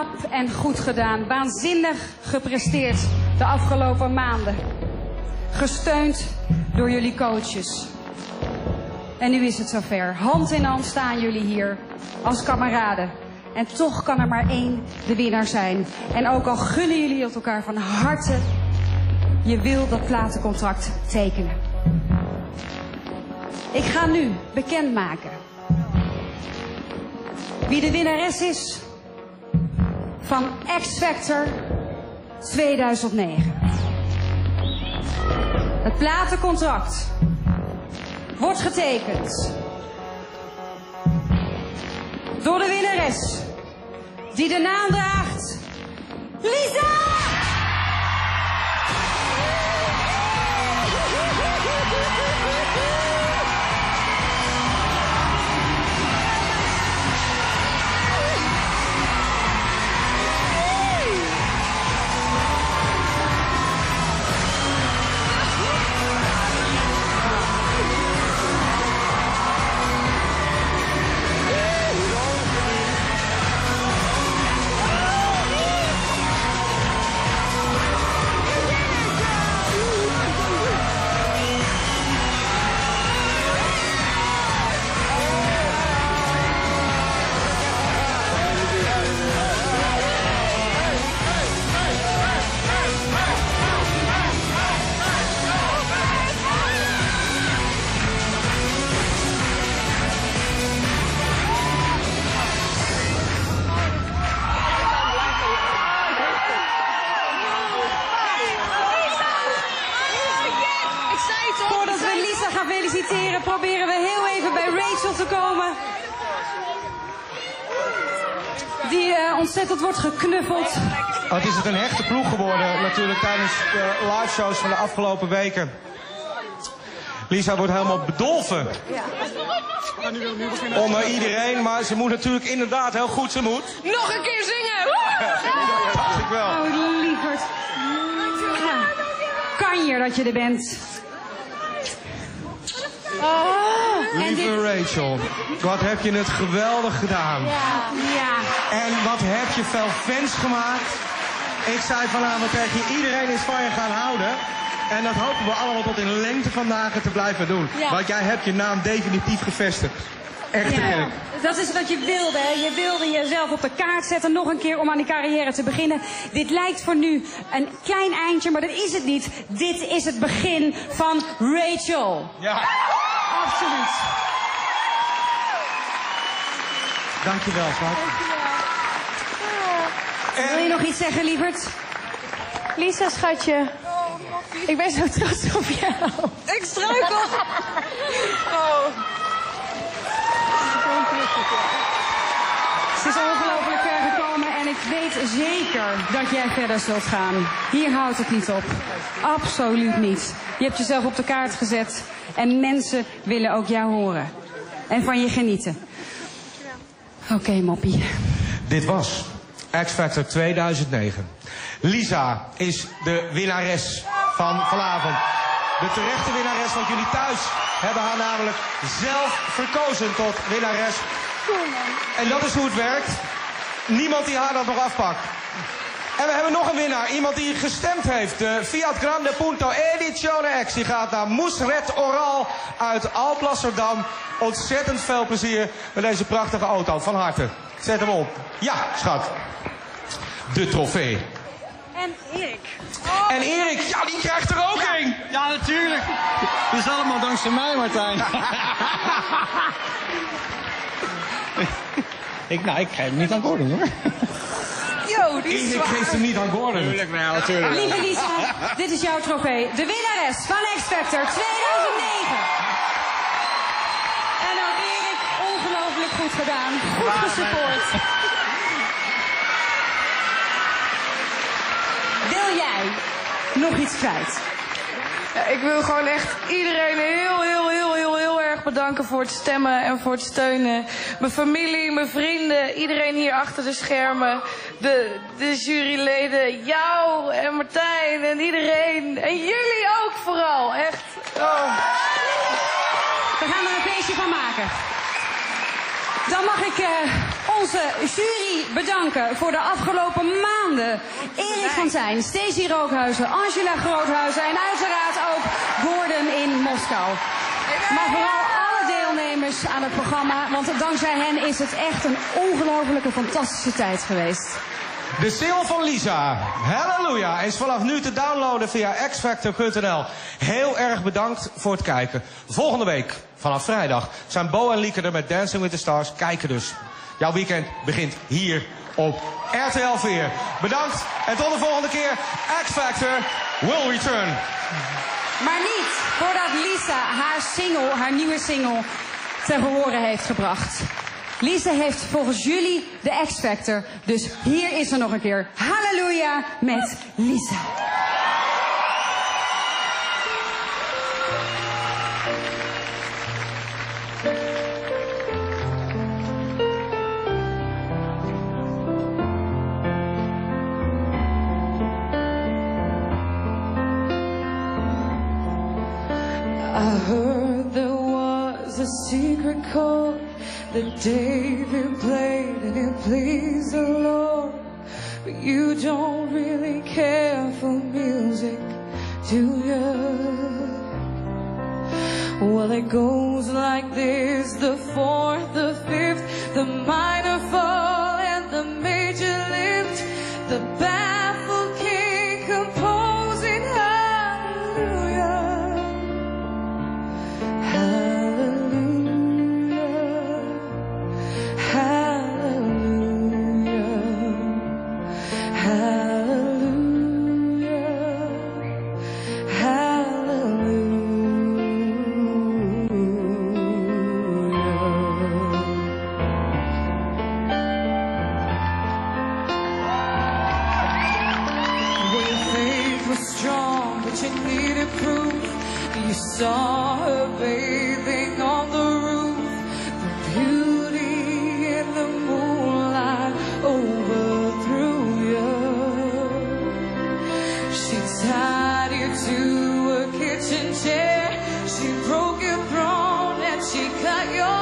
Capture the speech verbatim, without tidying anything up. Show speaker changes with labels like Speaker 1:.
Speaker 1: En goed gedaan. Waanzinnig gepresteerd de afgelopen maanden. Gesteund door jullie coaches. En nu is het zover. Hand in hand staan jullie hier als kameraden. En toch kan er maar één de winnaar zijn. En ook al gunnen jullie het elkaar van harte, je wil dat platencontract tekenen. Ik ga nu bekendmaken wie de winnares is van X Factor tweeduizend negen. Het platencontract wordt getekend door de winnares die de naam draagt Lisa! Feliciteren, proberen we heel even bij Rachel te komen. Die uh, ontzettend wordt geknuffeld.
Speaker 2: Wat is het een hechte ploeg geworden natuurlijk tijdens de live shows van de afgelopen weken. Lisa wordt helemaal bedolven.
Speaker 1: Ja.
Speaker 2: Onder iedereen, maar ze moet natuurlijk inderdaad heel goed, ze moet.
Speaker 3: Nog een keer zingen!
Speaker 2: Dat dacht ik wel.
Speaker 1: Oh, lieverd. Ja. Kan je dat je er bent?
Speaker 3: Oh.
Speaker 2: Lieve Rachel, wat heb je het geweldig gedaan.
Speaker 1: Ja. Ja.
Speaker 2: En wat heb je veel fans gemaakt. Ik zei vanavond tegen je, iedereen is van je gaan houden. En dat hopen we allemaal tot in lengte van dagen te blijven doen.
Speaker 1: Ja.
Speaker 2: Want jij hebt je naam definitief gevestigd. Echt te
Speaker 1: Ja.
Speaker 2: werk.
Speaker 1: Dat is wat je wilde, hè? Je wilde jezelf op de kaart zetten nog een keer om aan die carrière te beginnen. Dit lijkt voor nu een klein eindje, maar dat is het niet. Dit is het begin van Rachel.
Speaker 2: Ja.
Speaker 1: Absoluut.
Speaker 2: Dankjewel, schat.
Speaker 1: Wil je nog iets zeggen, lieverd?
Speaker 3: Lisa, schatje. Ik ben zo trots op jou.
Speaker 1: Ik struikel.
Speaker 3: Oh.
Speaker 1: Ze is ongelooflijk ver gekomen en ik weet zeker dat jij verder zult gaan. Hier houdt het niet op. Absoluut niet. Je hebt jezelf op de kaart gezet en mensen willen ook jou horen. En van je genieten. Oké, okay, moppie.
Speaker 2: Dit was X Factor tweeduizend negen. Lisa is de winnares van vanavond. De terechte winnares, want jullie thuis hebben haar namelijk zelf verkozen tot winnares. En dat is hoe het werkt. Niemand die haar dat nog afpakt. En we hebben nog een winnaar. Iemand die gestemd heeft. De Fiat Grande Punto Edizione X. Die gaat naar Moesret Oral uit Alblasserdam. Ontzettend veel plezier met deze prachtige auto. Van harte. Zet hem op. Ja, schat. De trofee.
Speaker 1: En Erik.
Speaker 2: En Erik, ja, die krijgt er ook een.
Speaker 4: Ja, natuurlijk. Het is allemaal dankzij mij, Martijn. ik, nou, ik geef hem niet aan Gordon, hoor.
Speaker 1: Yo, die is
Speaker 2: Erik geeft hem niet aan Gordon.
Speaker 4: Tuurlijk, nou, natuurlijk.
Speaker 1: Lieve Lisa, dit is jouw trofee. De winnares van X Factor tweeduizend negen. En ook Erik, ongelooflijk goed gedaan. Goed gesupport. Wil jij nog iets kwijt?
Speaker 3: Ja, ik wil gewoon echt iedereen heel, heel, heel, heel, heel erg bedanken voor het stemmen en voor het steunen. Mijn familie, mijn vrienden, iedereen hier achter de schermen. De, de juryleden, jou en Martijn en iedereen. En jullie ook vooral, echt. Oh.
Speaker 1: We gaan er een feestje van maken. Dan mag ik uh, onze jury bedanken voor de afgelopen maanden. Erik van Tijn, Stacey Rookhuizen, Angela Groothuizen en uiteraard ook Gordon in Moskou. Maar vooral alle deelnemers aan het programma, want dankzij hen is het echt een ongelofelijke fantastische tijd geweest.
Speaker 2: De single van Lisa, Halleluja, is vanaf nu te downloaden via x factor punt n l. Heel erg bedankt voor het kijken. Volgende week, vanaf vrijdag, zijn Bo en Lieke er met Dancing with the Stars. Kijken dus. Jouw weekend begint hier op R T L vier. Bedankt en tot de volgende keer. X Factor will return.
Speaker 1: Maar niet voordat Lisa haar single, haar nieuwe single, ten gehore heeft gebracht. Lisa heeft volgens jullie de X-Factor. Dus hier is er nog een keer. Halleluja met Lisa.
Speaker 3: I heard there was a secret chord that David played and it pleased the Lord. But you don't really care for music, do you? Well, it goes like this: the fourth, the fifth, the minor fall and the major lift, the baffled king composing hallelujah. Saw her bathing on the roof, the beauty in the moonlight overthrew you. She tied you to a kitchen chair, she broke your throne and she cut your